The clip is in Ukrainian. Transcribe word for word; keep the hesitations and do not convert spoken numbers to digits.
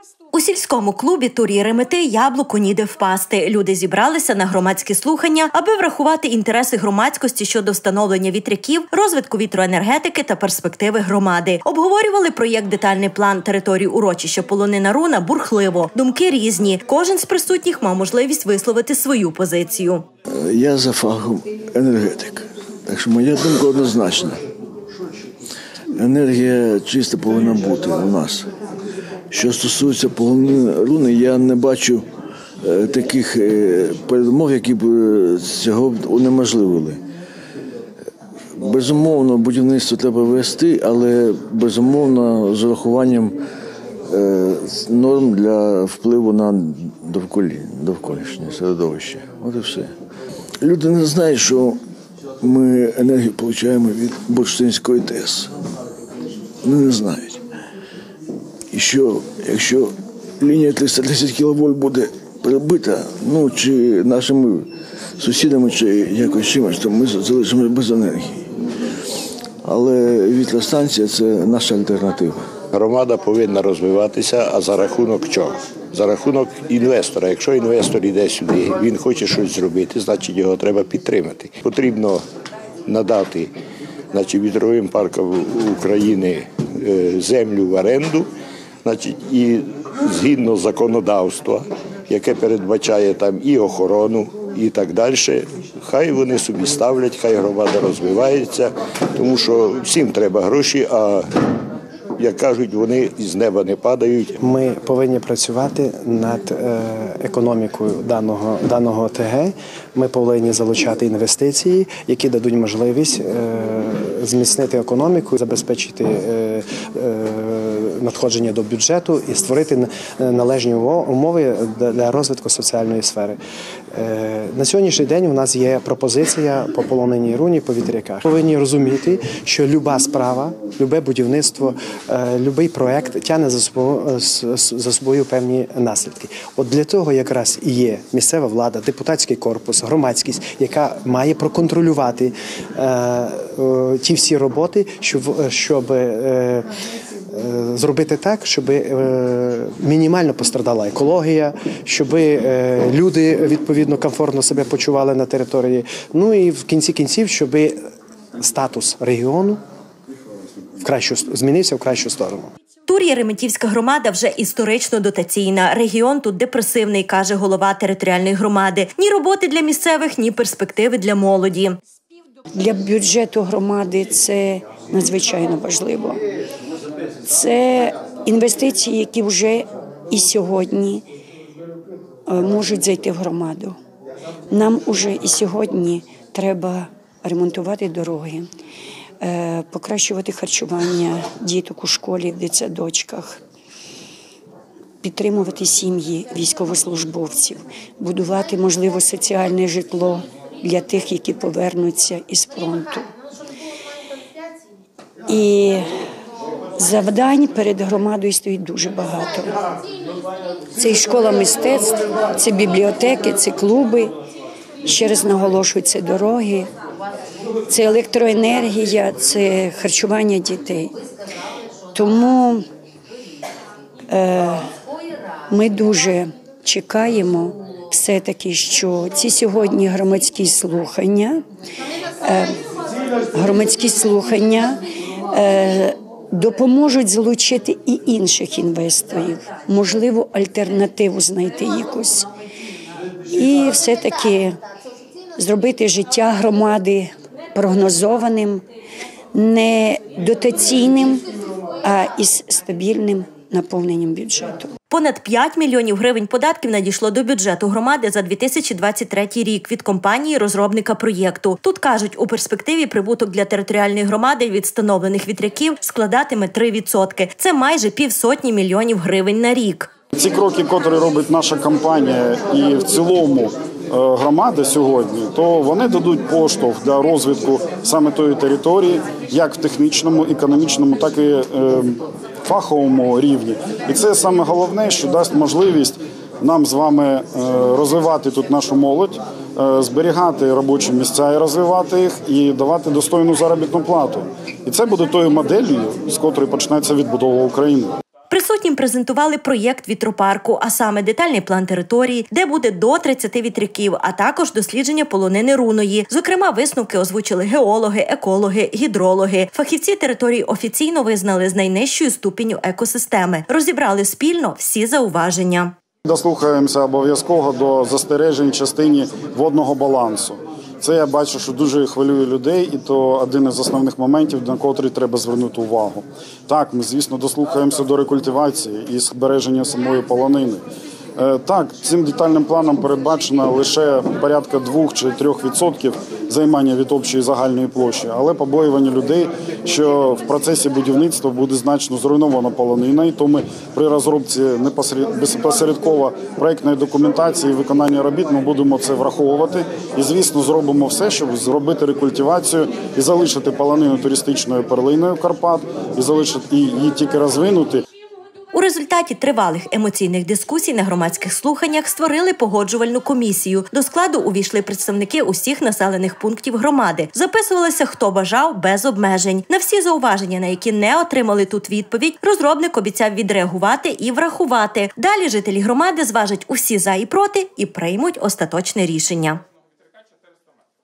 У сільському клубі «Тур Єремети» яблуку ніде впасти. Люди зібралися на громадські слухання, аби врахувати інтереси громадськості щодо встановлення вітряків, розвитку вітроенергетики та перспективи громади. Обговорювали проєкт «Детальний план території урочища Полонина Руна» бурхливо. Думки різні. Кожен з присутніх мав можливість висловити свою позицію. Я за фахом енергетик, так що моя думка однозначна. Енергія чиста повинна бути у нас. Що стосується Полонини Руни, я не бачу е, таких е, передумов, які б е, цього унеможливили. Безумовно, будівництво треба вести, але безумовно з урахуванням е, норм для впливу на довколишнє середовище. От і все. Люди не знають, що ми енергію отримуємо від Бурштинської ТЕС. Вони не знають. І що, якщо лінія триста десять кіловольт буде перебита, ну, чи нашими сусідами, чи якось чимось, то ми залишимося без енергії. Але вітростанція – це наша альтернатива. Громада повинна розвиватися, а за рахунок чого? За рахунок інвестора. Якщо інвестор йде сюди, він хоче щось зробити, значить його треба підтримати. Потрібно надати, значить, вітровим паркам України землю в оренду, значить, і згідно законодавства, яке передбачає там і охорону, і так далі, хай вони собі ставлять, хай громада розвивається, тому що всім треба гроші, а, як кажуть, вони з неба не падають. Ми повинні працювати над економікою даного, даного ОТГ. Ми повинні залучати інвестиції, які дадуть можливість зміцнити економіку, забезпечити надходження до бюджету і створити належні умови для розвитку соціальної сфери. На сьогоднішній день у нас є пропозиція по Полонині Руні, по вітряках. Повинні розуміти, що люба справа, любе будівництво, будь-який проєкт тягне за собою, за собою певні наслідки. От для того якраз і є місцева влада, депутатський корпус, громадськість, яка має проконтролювати е, е, ті всі роботи, щоб, щоб е, зробити так, щоб мінімально пострадала екологія, щоб люди, відповідно, комфортно себе почували на території. Ну і в кінці кінців, щоб статус регіону в кращу, змінився в кращу сторону. Тур Єреметівська громада вже історично дотаційна. Регіон тут депресивний, каже голова територіальної громади. Ні роботи для місцевих, ні перспективи для молоді. Для бюджету громади це надзвичайно важливо. Це інвестиції, які вже і сьогодні можуть зайти в громаду. Нам уже і сьогодні треба ремонтувати дороги, покращувати харчування діток у школі, в дитсадочках, підтримувати сім'ї військовослужбовців, будувати, можливо, соціальне житло для тих, які повернуться із фронту. І завдань перед громадою стоїть дуже багато. Це і школа мистецтв, це бібліотеки, це клуби, ще раз наголошую, це дороги, це електроенергія, це харчування дітей. Тому е, ми дуже чекаємо все-таки, що ці сьогодні громадські слухання, е, громадські слухання е, допоможуть залучити і інших інвесторів, можливо, альтернативу знайти якусь. І все-таки зробити життя громади прогнозованим, не дотаційним, а із стабільним наповненням бюджету. Понад п'ять мільйонів гривень податків надійшло до бюджету громади за дві тисячі двадцять третій рік від компанії-розробника проєкту. Тут, кажуть, у перспективі прибуток для територіальної громади від встановлених вітряків складатиме три відсотки. Це майже півсотні мільйонів гривень на рік. Ці кроки, які робить наша компанія і в цілому громади сьогодні, то вони дадуть поштовх для розвитку саме тої території, як в технічному, економічному, так і фаховому рівні. І це саме головне, що дасть можливість нам з вами розвивати тут нашу молодь, зберігати робочі місця і розвивати їх, і давати достойну заробітну плату. І це буде тою моделлю, з котрої почнеться відбудова України. Присутнім презентували проєкт вітропарку, а саме детальний план території, де буде до тридцяти вітряків, а також дослідження полонини руної. Зокрема, висновки озвучили геологи, екологи, гідрологи. Фахівці території офіційно визнали з найнижчою ступінню екосистеми. Розібрали спільно всі зауваження. Дослухаємося обов'язково до застережень в частині водного балансу. Це я бачу, що дуже хвилює людей, і то один із основних моментів, на котрий треба звернути увагу. Так, ми, звісно, дослухаємося до рекультивації і збереження самої полонини. Так, цим детальним планом передбачено лише порядка двох чи трьох відсотків займання від общої загальної площі, але побоювання людей, що в процесі будівництва буде значно зруйнована полонина, і тому при розробці безпосередково проєктної документації і виконання робіт ми будемо це враховувати. І, звісно, зробимо все, щоб зробити рекультивацію і залишити полонину туристичною перлиною Карпат, і залишити і її тільки розвинути. У результаті тривалих емоційних дискусій на громадських слуханнях створили погоджувальну комісію. До складу увійшли представники усіх населених пунктів громади. Записувалися, хто бажав, без обмежень. На всі зауваження, на які не отримали тут відповідь, розробник обіцяв відреагувати і врахувати. Далі жителі громади зважать усі за і проти і приймуть остаточне рішення.